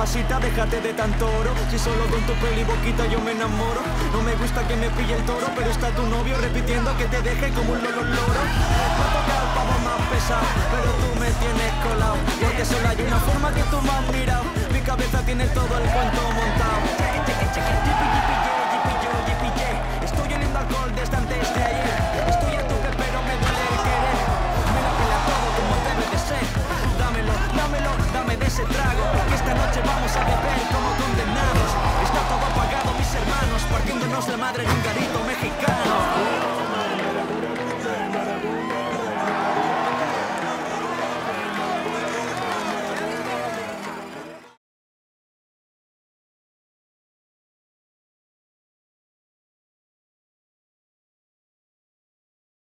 Mamacita, déjate de tanto oro. Si solo con tu peli boquita yo me enamoro. No me gusta que me pille el toro, pero está tu novio repitiendo que te deje como un loro loro. Me ha tocado el pavo más pesado, pero tú me tienes colado. Porque solo hay una forma que tú me has mirado. Mi cabeza tiene todo el cuento montado. Estoy oliendo alcohol desde antes de ayer. Estoy a tope pero me duele el querer. Me la pela todo como debe de ser. Dámelo, dámelo, dame de ese trago. Que esta noche vamos a beber como condenados. Está todo apagado, mis hermanos, partiéndonos la madre en un garito mexicano.